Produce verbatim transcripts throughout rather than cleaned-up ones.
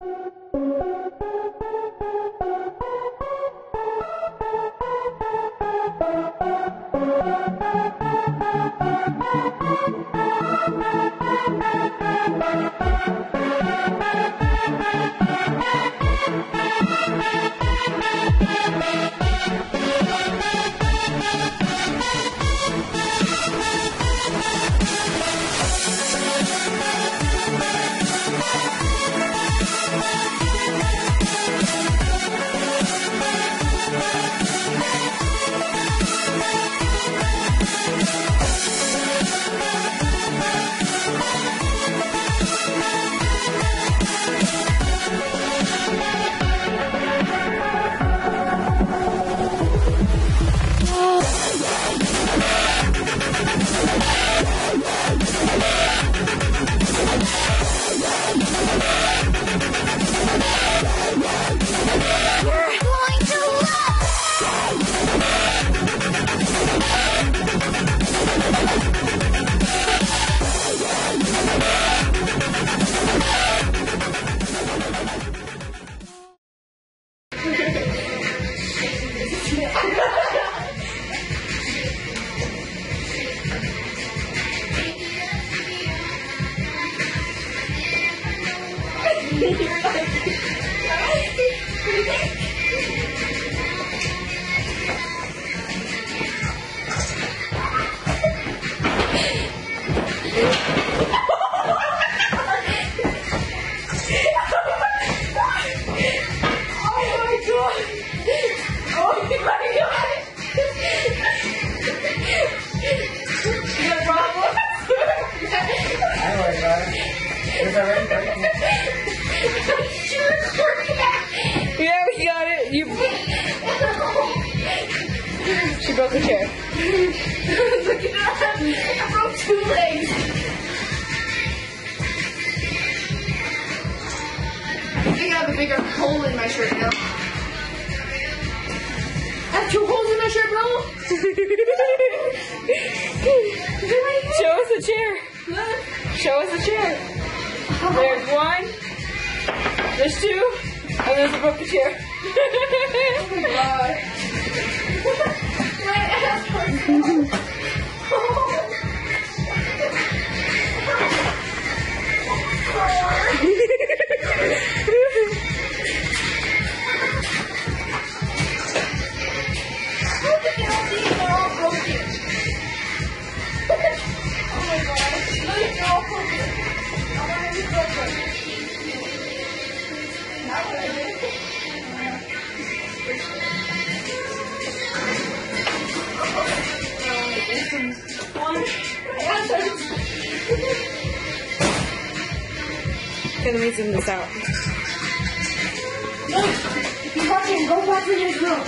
Yeah, we got it. You. She broke the chair. Look at that! I broke two legs. I think I have a bigger hole in my shirt now. I have two holes in my shirt, bro. Show us the chair. Show us the chair. There's one. There's two. And there's a broken chair. Oh my god. My ass hurts. Look at all these, they're all broken. Oh my gosh. Look, they're all broken. I want to be broken. Not what I did. Gonna need some this out. Look, if you're watching, go back to his room.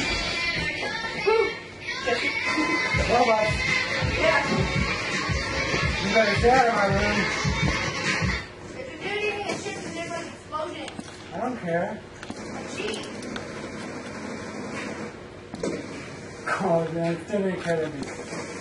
Robot, Yeah. you better stay out of my room. If you're doing anything, it's just a different explosion. I don't care. Gee. Oh, man, still didn't care to me.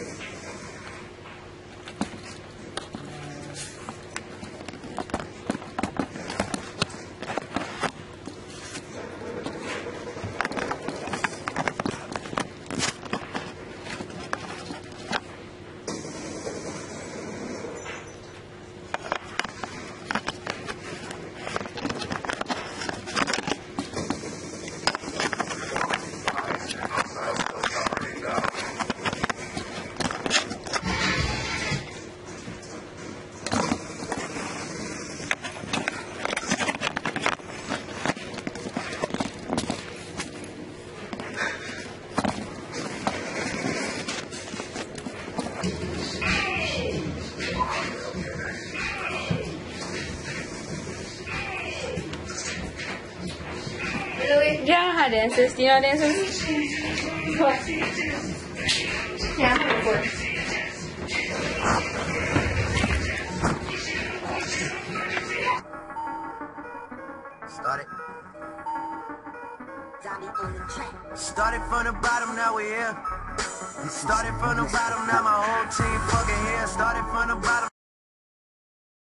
Really? Yeah, I know how to dance this. Do you know how to dance this? What? Yeah, I'm gonna work. Started. Started from the bottom, now we here. Started from the bottom, now my whole team fucking here. Started from the bottom.